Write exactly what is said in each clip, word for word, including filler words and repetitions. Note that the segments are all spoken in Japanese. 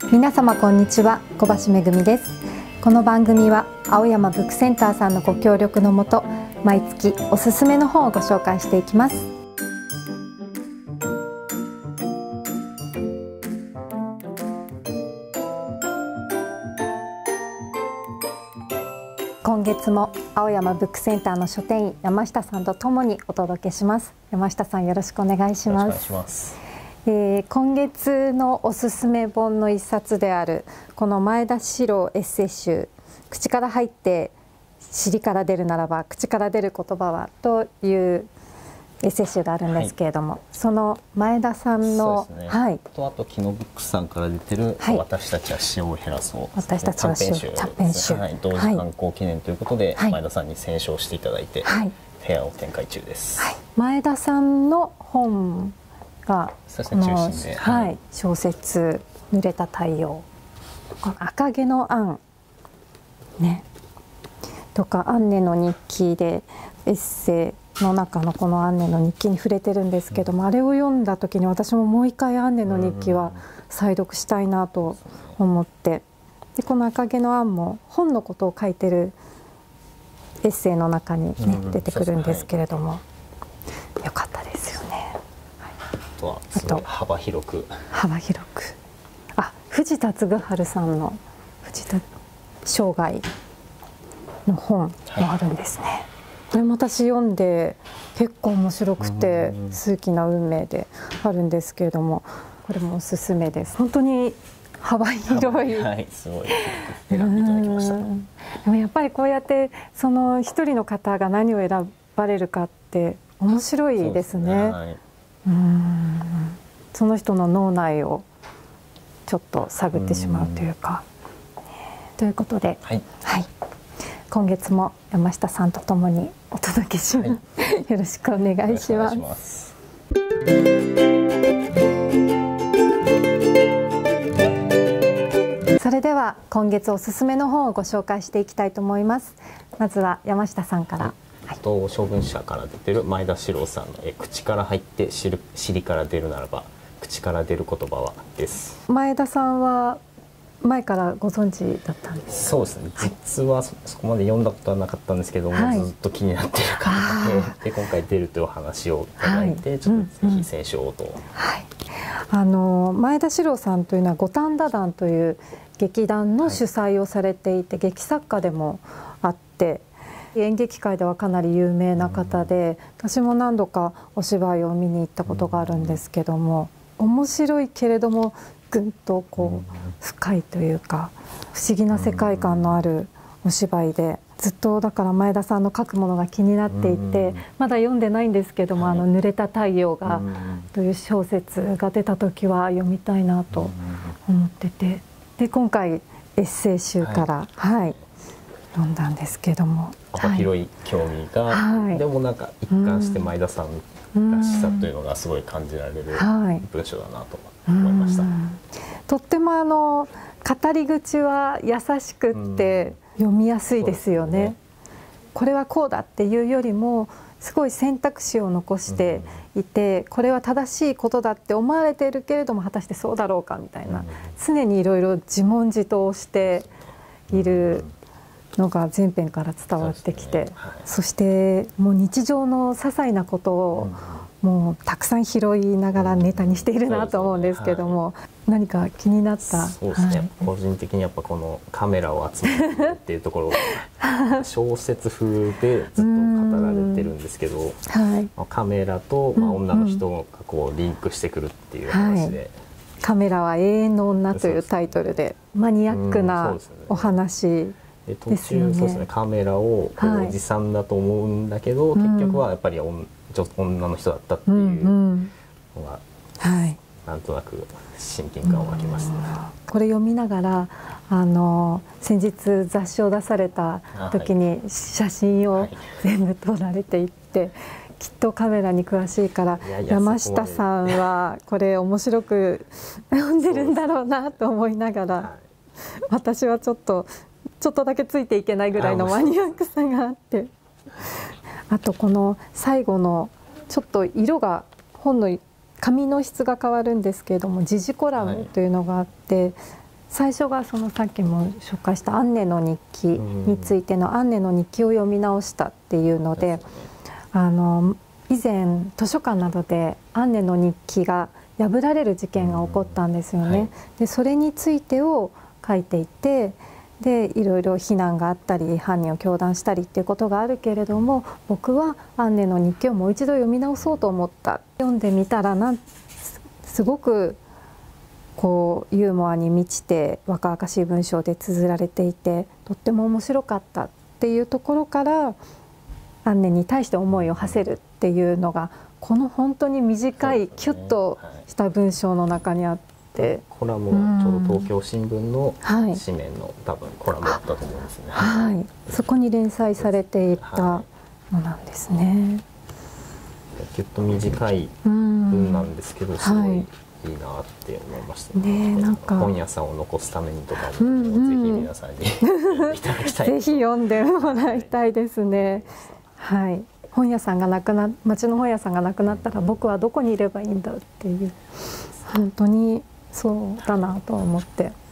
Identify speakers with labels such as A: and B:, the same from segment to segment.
A: 皆様こんにちは、小橋めぐみです。この番組は青山ブックセンターさんのご協力のもと、毎月おすすめの本をご紹介していきます。今月も青山ブックセンターの書店員山下さんとともにお届けします。山下さん、よろしくお願いします。えー、今月のおすすめ本の一冊であるこの前田史郎エッセイ集「口から入って尻から出るならば口から出る言葉は」というエッセイ集があるんですけれども、はい、その前田さんの、
B: そうですね、
A: はい、
B: とあとキノブックスさんから出てる、はい、私たちは塩を減らそう、
A: 私たちは塩を減らそう短編集、
B: はい、同時刊行記念ということで、はい、前田さんに選書していただいて、はい、フェアを展開中です。はい、
A: 前田さんの本がこの、
B: 中心で、
A: はい、小説「濡れた太陽」「赤毛のアン」ねとか「アンネの日記」でエッセイの中のこの「アンネの日記」に触れてるんですけども、うん、あれを読んだ時に私ももう一回「アンネの日記」は再読したいなと思って、でこの「赤毛のアン」も本のことを書いてるエッセイの中に、ね、うん、出てくるんですけれども、はい、よかったですよね。
B: あとはすごい幅広く
A: 幅広くあ藤田嗣治さんの藤田生涯の本もあるんですね。はい、これも私読んで結構面白くて数奇な運命であるんですけれども、これもおすすめです。本当に幅広い、
B: はい、すごい選んでいただきました。で
A: もやっぱりこうやってその一人の方が何を選ばれるかって面白いですね。うん、その人の脳内をちょっと探ってしまうというか。ということで、はい、はい、今月も山下さんとともにお届けします。はい、よろしくお願いします。それでは今月おすすめの本をご紹介していきたいと思います。まずは山下さんから。はい、
B: と将軍社から出てる前田史郎さんのえ「口から入って尻から出るならば口から出る言葉は」です。前
A: 田さんは前からご存知だったんですか？
B: そうですね、実は そ, そこまで読んだことはなかったんですけども、はい、ずっと気になっている方でで今回出るというお話をいただいて、はい、ちょっとぜひ選書をと。
A: はい、あの前田史郎さんというのは五反田団という劇団の主催をされていて、はい、劇作家でもあって演劇界ではかなり有名な方で、私も何度かお芝居を見に行ったことがあるんですけども、面白いけれどもぐんとこう深いというか不思議な世界観のあるお芝居で、ずっとだから前田さんの書くものが気になっていて、まだ読んでないんですけども「あの濡れた太陽が」という小説が出た時は読みたいなと思ってて、で今回エッセイ集から、はい、はい、読んだんですけども、
B: 幅広い興味が、はい、でもなんか一貫して前田さんらしさというのがすごい感じられる文章だなと思いました。
A: とってもあの語り口は優しくって読みやすいですよね。これはこうだっていうよりもすごい選択肢を残していて、これは正しいことだって思われているけれども果たしてそうだろうかみたいな、常にいろいろ自問自答しているのが前編から伝わってきて、 そ, ね、はい、そしてもう日常の些細なことをもうたくさん拾いながらネタにしているなと思うんですけども、うん、何か気になった。
B: そうですね、はい、個人的にやっぱこのカメラを集めてっていうところ小説風でずっと語られてるんですけど、はい、カメラと、まあ、女の人がこうリンクしてくるっていう話で、はい、カ
A: メラは永遠の女というタイトルでマニアックなお話
B: 途中そうですね、カメラをおじさんだと思うんだけど、はい、結局はやっぱり女の人だったっていうのが、はい、なんとなく親近感を湧きましたね。
A: これ読みながらあの先日雑誌を出された時に写真を全部撮られていって、はい、きっとカメラに詳しいから山下さんはこれ面白く読んでるんだろうなと思いながら、はい、私はちょっとちょっとだけついていけないぐらいのマニアックさがあって、あとこの最後のちょっと色が本の紙の質が変わるんですけれども、ジジコラムというのがあって、 最初がそのさっきも紹介したアンネの日記についてのアンネの日記を読み直したっていうので、あの以前図書館などでアンネの日記が破られる事件が起こったんですよね。はい、でそれについてを書いていて、でいろいろ非難があったり犯人を糾弾したりっていうことがあるけれども、僕はアンネの日記をもう一度読み直そうと思った。読んでみたらなんすごくこうユーモアに満ちて若々しい文章で綴られていて、とっても面白かったっていうところからアンネに対して思いを馳せるっていうのがこの本当に短いキュッとした文章の中にあって。
B: コラムはちょうど東京新聞の紙面の、はい、多分コラムだったと思うんですね。
A: はい、そこに連載されていたのなんですね。
B: きゅっと短い文なんですけど、すごいいいなって思いましたね。ね、なんか本屋さんを残すためにとかも、うん、ぜひ皆さんにいただきたい。
A: ぜひ読んでもらいたいですね。はい。本屋さんがなくな、町の本屋さんがなくなったら僕はどこにいればいいんだっていう本当に。そうだなと思って、で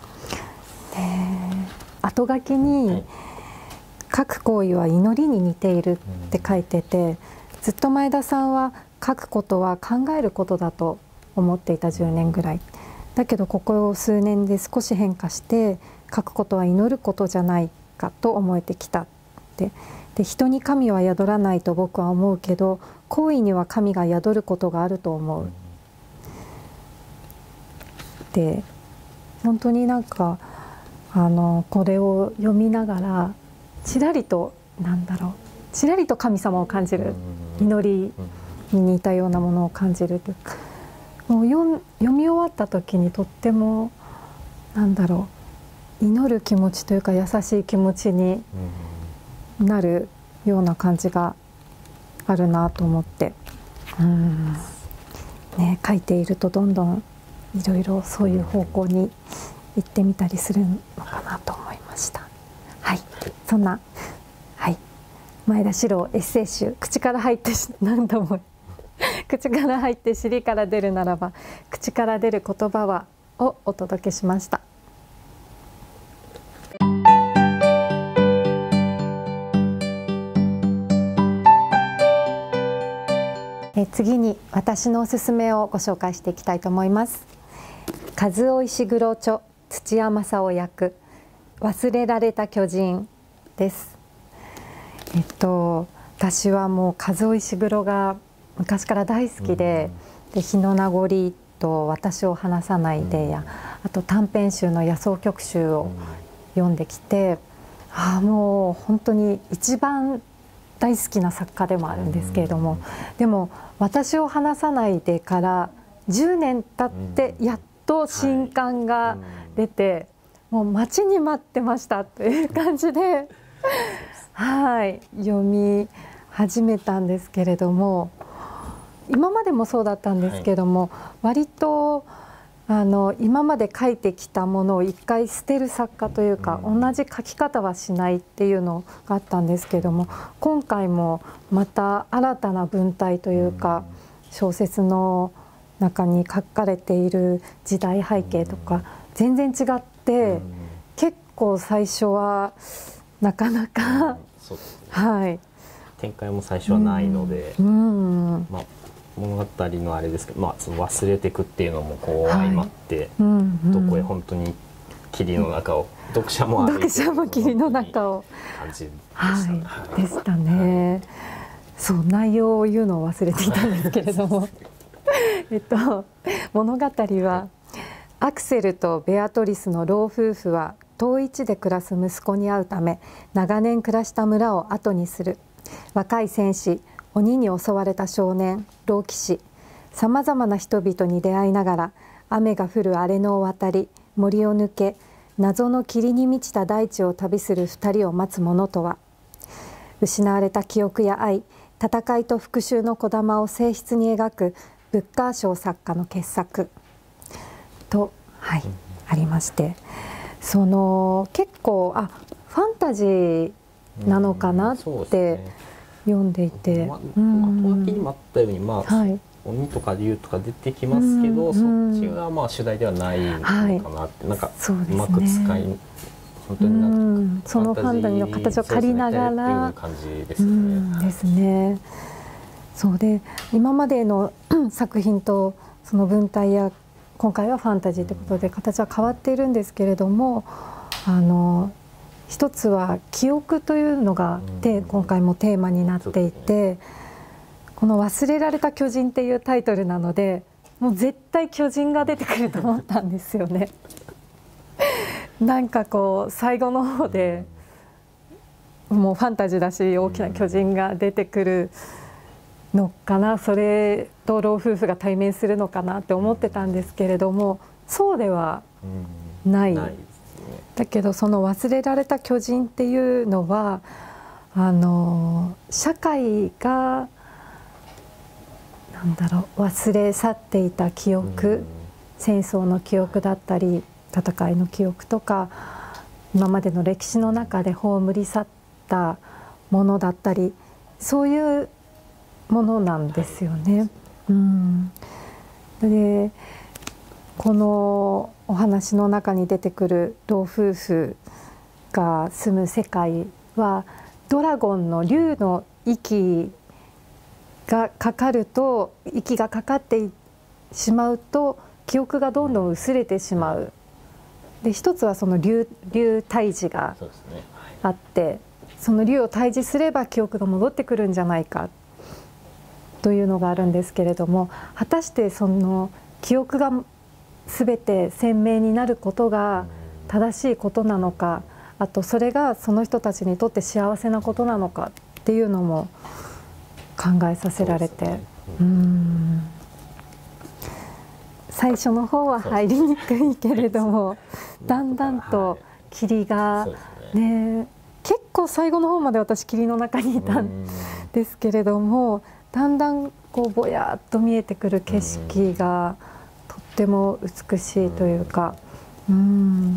A: 後書きに「書く行為は祈りに似ている」って書いてて、ずっと前田さんは書くことは考えることだと思っていたじゅうねんぐらいだけど、ここ数年で少し変化して書くことは祈ることじゃないかと思えてきたって。で人に神は宿らないと僕は思うけど、行為には神が宿ることがあると思う。で本当になんかあのこれを読みながらちらりとなんだろうちらりと神様を感じる、祈りに似たようなものを感じるというか、もう読読み終わった時にとってもなんだろう祈る気持ちというか優しい気持ちになるような感じがあるなと思って、うんね、書いているとどんどんいろいろそういう方向に行ってみたりするのかなと思いました。はい、そんな、はい、前田史郎エッセイ集「口から入って何度も口から入って尻から出るならば口から出る言葉は」をお届けしました。え次に私のおすすめをご紹介していきたいと思います。和尾石黒著土屋正夫役忘れられた巨人です。えっと私はもう和尾石黒が昔から大好きで、うん、で日の名残と私を離さないでや、うん、あと短編集の野草曲集を読んできて、うん、ああもう本当に一番大好きな作家でもあるんですけれども、うん、でも私を離さないでからじゅうねん経ってやっと新刊が出て、もう待ちに待ってましたという感じではい読み始めたんですけれども、今までもそうだったんですけども、割とあの今まで書いてきたものを一回捨てる作家というか、同じ書き方はしないっていうのがあったんですけども、今回もまた新たな文体というか小説の中に書かれている時代背景とか全然違って、結構最初はなかなか、はい、
B: 展開も最初はないので、うんうん、まあ物語のあれですけど、まあ、その忘れていくっていうのもこう相まって、はいうんうん、どこへ本当に霧の中を読者も
A: 読者も霧の中を
B: 感じで
A: した、はい、でしたね、はい、そう内容を言うのを忘れていたんですけれどもえっと物語はアクセルとベアトリスの老夫婦は遠い地で暮らす息子に会うため長年暮らした村を後にする。若い戦士、鬼に襲われた少年、老騎士、さまざまな人々に出会いながら雨が降る荒れ野を渡り森を抜け謎の霧に満ちた大地を旅する二人を待つものとは。失われた記憶や愛、戦いと復讐の小玉を静筆に描くブッカー賞作家の傑作と、はい、ありまして、その結構あファンタジーなのかなって読んでいて、
B: 後書きにもあったように、まあ、はい、 鬼とか竜とか出てきますけど、うんうん、そっちがまあ主題ではないのかなって、はい、なんかうまく使い、本当になんか
A: そのファンタジーの形を借りながら、
B: っていう感じですよね。
A: ですね。そうで、今までの作品とその文体や今回はファンタジーということで形は変わっているんですけれども、あの一つは記憶というのがで今回もテーマになっていて、この「忘れられた巨人」っていうタイトルなので、もう絶対巨人が出てくると思ったんですよね。なんかこう最後の方でもうファンタジーだし大きな巨人が出てくるのかな、それと老夫婦が対面するのかなって思ってたんですけれども、そうではない。ないだけどその忘れられた巨人っていうのはあの社会がなんだろう忘れ去っていた記憶、戦争の記憶だったり戦いの記憶とか今までの歴史の中で葬り去ったものだったり、そういうものなんですよね。うん、でこのお話の中に出てくる老夫婦が住む世界はドラゴンの竜の息がかかると息がかかってしまうと記憶がどんどん薄れてしまう。で一つはその竜竜退治があって、その竜を退治すれば記憶が戻ってくるんじゃないかというのがあるんですけれども、果たしてその記憶が全て鮮明になることが正しいことなのか、あとそれがその人たちにとって幸せなことなのかっていうのも考えさせられて、う、ね、うん、最初の方は入りにくいけれどもだんだんと霧がね、結構最後の方まで私霧の中にいたんですけれども、だんだんこうぼやっと見えてくる景色がとっても美しいというか、うん、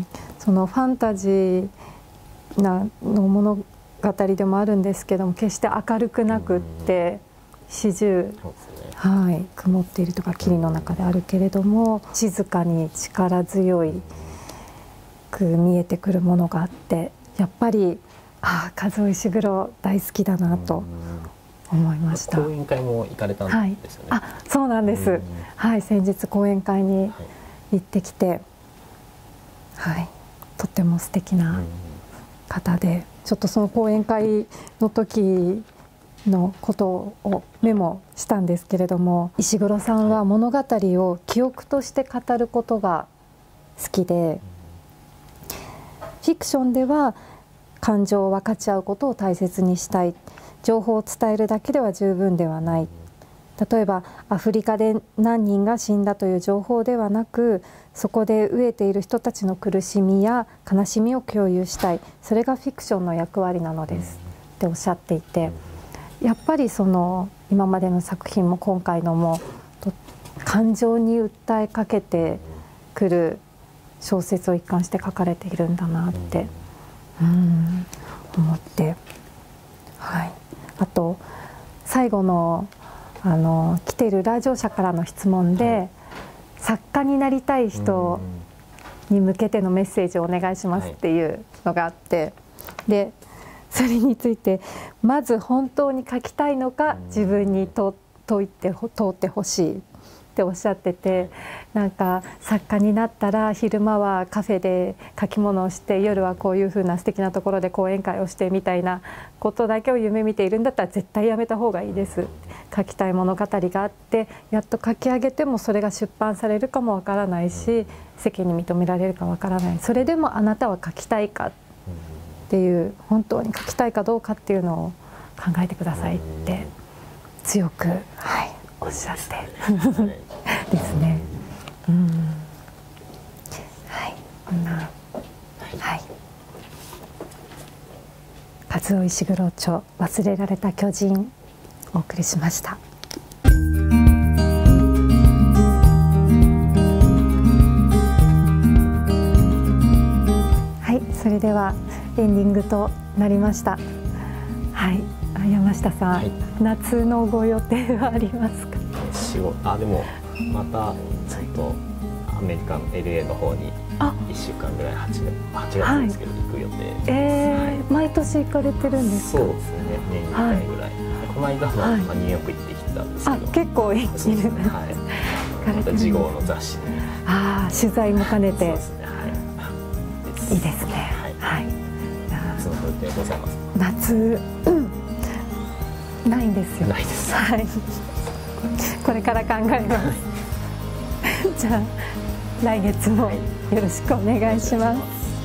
A: そのファンタジーなの物語でもあるんですけども、決して明るくなくって始終、はい、曇っているとか霧の中であるけれども静かに力強いく見えてくるものがあって、やっぱりああ和尾石黒大好きだなと思いました。
B: 講演会も行かれたんですよね。
A: はい、あ、そうなんです。はい、先日講演会に行ってきて、はい、とっても素敵な方で、ちょっとその講演会の時のことをメモしたんですけれども、石黒さんは物語を記憶として語ることが好きで、フィクションでは感情を分かち合うことを大切にしたい、情報を伝えるだけでは十分ではない、例えばアフリカで何人が死んだという情報ではなく、そこで飢えている人たちの苦しみや悲しみを共有したい、それがフィクションの役割なのですっておっしゃっていて、やっぱりその今までの作品も今回のも感情に訴えかけてくる小説を一貫して書かれているんだなってうん思って、はい、あと最後のあの来ている来場者からの質問で、はい、作家になりたい人に向けてのメッセージをお願いしますっていうのがあって、でそれについてまず本当に書きたいのか自分に問いて問ってほしいっておっしゃってて、なんか作家になったら昼間はカフェで書き物をして夜はこういうふうな素敵なところで講演会をしてみたいなことだけを夢見ているんだったら絶対やめた方がいいです。書きたい物語があってやっと書き上げてもそれが出版されるかもわからないし世間に認められるかわからない、それでもあなたは書きたいかっていう、本当に書きたいかどうかっていうのを考えてくださいって強く、はい、おっしゃってですね。うん、はい、こんな、はい、和尾石黒町忘れられた巨人お送りしました。はい、それではエンディングとなりました。はい、山下さん、はい、夏のご予定はありますか？
B: 仕事、あでもまたちょっとアメリカの エルエー の方にいっしゅうかんぐらいはちがつですけど、はい、行く予定です。
A: えー
B: はい、
A: 毎年行かれてるんですか？
B: そうですね、年ににかいぐらい、はい、この間も、はい、まあ、ニューヨーク行ってきたんですけど、
A: あ結構行ってる、ね、
B: はい、また次号の雑誌に
A: あ取材も兼ねて、そうですね、
B: はい、
A: いいですね、はい、はい、
B: 夏の予定ございます？
A: 夏、うん、ないんですよ。
B: ないです。
A: はい。これから考えます。じゃあ来月もよろしくお願いします。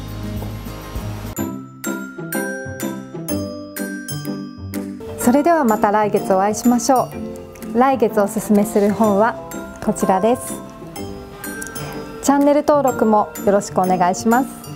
A: それではまた来月お会いしましょう。来月おすすめする本はこちらです。チャンネル登録もよろしくお願いします。